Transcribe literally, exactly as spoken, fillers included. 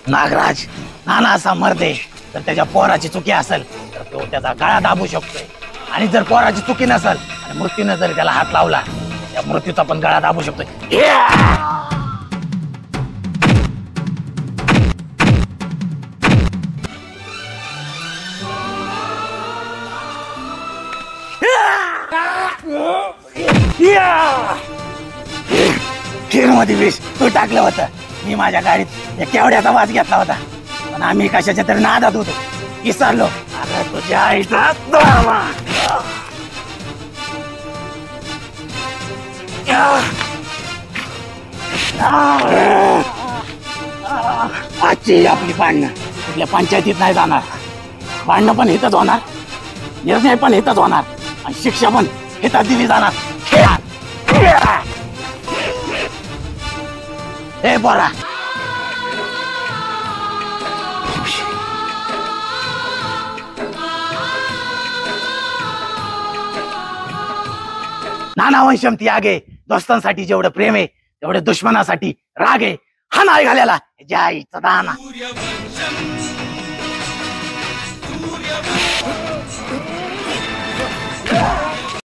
नागराज नाना असा मर्दे तर त्याच्या पोराची चुकी असेल तर तो त्याचा गळा दाबू शकतोय, आणि जर पोराची चुकी नसेल आणि मृत्यूने जर त्याला हात लावला त्या मृत्यूचा पण गळा दाबू शकतोय. खीरमध्ये विष तू टाकलं होतं, मी माझ्या गाडीत एक केवड्याचा वास घेतला होता, पण आम्ही कशाच्या तरी नादात होतो, विसरलो. अरे तुझ्या आईचा आजची आपली भांडणं कुठल्या पंचायतीत नाही जाणार, भांडणं पण इथंच होणार, निर्णय पण इथंच होणार, आणि शिक्षा पण इथं दिली जाणार. हे बोला नाना वंशम ती आगे, दोस्तांसाठी जेवढं प्रेम आहे तेवढे दुश्मनासाठी राग आहे. हा नाही घालायला जय दाना.